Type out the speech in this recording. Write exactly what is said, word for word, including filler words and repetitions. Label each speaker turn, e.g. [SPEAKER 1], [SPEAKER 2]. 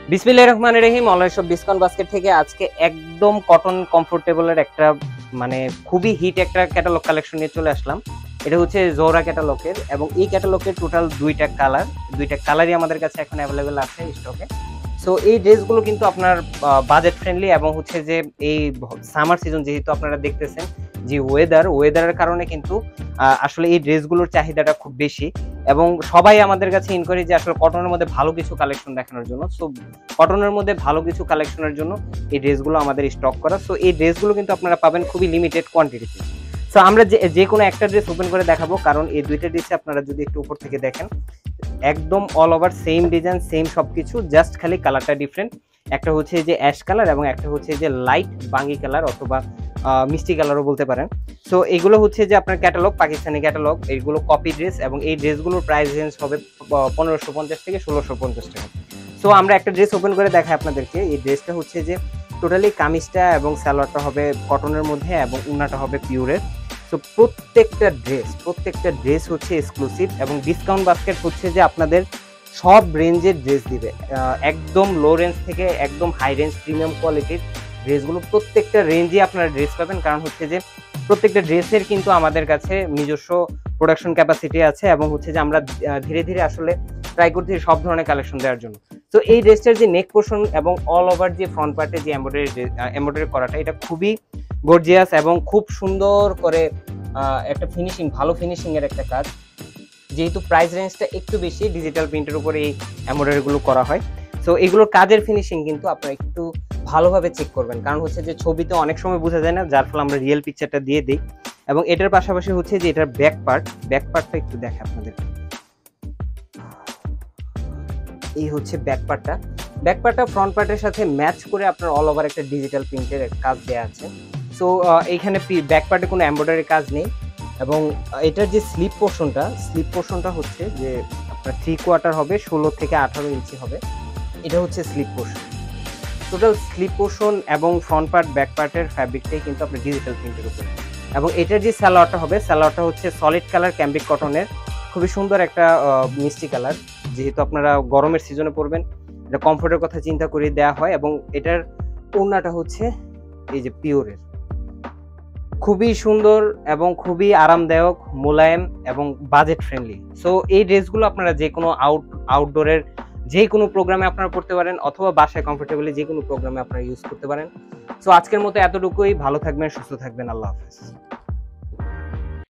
[SPEAKER 1] বিসমিল্লাহির রহমানির রহিম। অনলাইন শপ ডিসকাউন্ট বাস্কেট থেকে আজকে একদম কটন কমফোর্টেবলের একটা মানে খুবই হিট একটা ক্যাটালগ কালেকশন নিয়ে চলে আসলাম। এটা হচ্ছে জোহরা ক্যাটালগের এবং এই ক্যাটালগের টোটাল দুইটা কালার দুইটা কালারই আমাদের কাছে এখন অ্যাভেলেবেল আছে স্টকে। সো এই ড্রেসগুলো কিন্তু আপনার বাজেট ফ্রেন্ডলি এবং হচ্ছে যে এই সামার সিজন যেহেতু আপনারা দেখতেছেন যে ওয়েদার ওয়েদারের কারণে কিন্তু আসলে এই ড্রেসগুলোর চাহিদাটা খুব বেশি এবং সবাই আমাদের কাছে ইনকোয়ারি যে আসলে কটনের মধ্যে ভালো কিছু কালেকশন দেখানোর জন্য। সো কটনের মধ্যে ভালো কিছু কালেকশনের জন্য এই ড্রেসগুলো আমাদের স্টক করা। সো এই ড্রেসগুলো কিন্তু আপনারা পাবেন খুবই লিমিটেড কোয়ান্টিটিতে। সো আমরা যে যে কোনো একটা ড্রেস ওপেন করে দেখাবো, কারণ এই দুইটা ড্রেসে আপনারা যদি একটু উপর থেকে দেখেন একদম all over same design same সবকিছু, জাস্ট খালি কালারটা ডিফারেন্ট। একটা হচ্ছে যে অ্যাশ কালার এবং একটা হচ্ছে যে লাইট বাঙ্গি কালার অথবা মিষ্টি কালারও বলতে পারেন। সো এগুলো হচ্ছে যে আপনার ক্যাটালগ, পাকিস্তানি ক্যাটালগ, এইগুলো কপি ড্রেস এবং এই ড্রেসগুলোর প্রাইস রেঞ্জ হবে পনেরোশো পঞ্চাশ থেকে ষোলোশো পঞ্চাশ টাকা। সো আমরা একটা ড্রেস ওপেন করে দেখাই আপনাদেরকে। এই ড্রেসটা হচ্ছে যে টোটালি কামিজটা এবং সালোয়ারটা হবে কটনের মধ্যে এবং উন্নাটা হবে পিওরের। সো প্রত্যেকটা ড্রেস প্রত্যেকটা ড্রেস হচ্ছে এক্সক্লুসিভ এবং ডিসকাউন্ট বাস্কেট হচ্ছে যে আপনাদের সব রেঞ্জের ড্রেস দিবে, একদম লো রেঞ্জ থেকে একদম হাই রেঞ্জ প্রিমিয়াম কোয়ালিটির ড্রেসগুলো প্রত্যেকটা রেঞ্জে আপনারা ড্রেস পাবেন। কারণ হচ্ছে যে প্রত্যেকটা ড্রেসের কিন্তু আমাদের কাছে নিজস্ব প্রোডাকশন ক্যাপাসিটি আছে এবং হচ্ছে যে আমরা ধীরে ধীরে আসলে ট্রাই করছি সব ধরনের কালেকশন দেওয়ার জন্য। তো এই ড্রেসটার যে নেক পোর্শন এবং অল ওভার যে ফ্রন্ট পার্টে যে এমব্রয়ডারি এমব্রয়ডারি করাটা, এটা খুবই গর্জিয়াস এবং খুব সুন্দর করে একটা ফিনিশিং, ভালো ফিনিশিং এর একটা কাজ। যেহেতু প্রাইস রেঞ্জটা একটু বেশি, ডিজিটাল প্রিন্টের উপরে এই এমব্রয়ডারিগুলো করা হয়। সো এগুলোর কাজের ফিনিশিং কিন্তু আপনারা একটু ভালোভাবে চেক করবেন, কারণ হচ্ছে যে ছবিতে অনেক সময় বোঝা যায় না, যার ফলে আমরা রিয়েল পিকচারটা দিয়ে দিই। এবং এটার পাশাপাশি হচ্ছে যে এটার ব্যাক পার্ট ব্যাক পার্টটা একটু দেখে আপনাদের। এই হচ্ছে ব্যাক পার্টটা ব্যাক পার্টটা ফ্রন্ট পার্টের সাথে ম্যাচ করে আপনার অল ওভার একটা ডিজিটাল প্রিন্টের কাজ দেওয়া আছে। সো এইখানে ব্যাক পার্টে কোনো এমব্রয়ডারি কাজ নেই এবং এটার যে স্লিপ পোর্শনটা স্লিপ পোর্শনটা হচ্ছে যে আপনার থ্রি কোয়ার্টার হবে, ষোলো থেকে আঠারো ইঞ্চি হবে। এটা হচ্ছে slip portion. Total slip portion এবং ফ্রন্ট পার্ট ব্যাক পার্টের ফ্যাব্রিকটাই কিন্তু আপনার ডিজিটাল প্রিন্টের উপরে। এবং এটার যে সালোয়ারটা হবে, সালোয়ারটা হচ্ছে সলিড কালার ক্যাম্বিক কটনের, খুবই সুন্দর একটা মিষ্টি কালার। যেহেতু আপনারা গরমের সিজনে পরবেন, এটা কমফোর্টের কথা চিন্তা করে দেওয়া হয়। এবং এটার ওড়নাটা হচ্ছে এই যে পিওরের, খুবই সুন্দর এবং খুবই আরামদায়ক, মোলায়েম এবং বাজেট ফ্রেন্ডলি। সো এই ড্রেসগুলো আপনারা যে কোনো আউট আউটডোরের যে কোনো প্রোগ্রামে আপনারা পড়তে পারেন অথবা বাসায় কমফোর্টেবলি যে কোনো প্রোগ্রামে আপনারা ইউজ করতে পারেন। সো আজকের মতো এতটুকুই। ভালো থাকবেন, সুস্থ থাকবেন, আল্লাহ হাফেজ।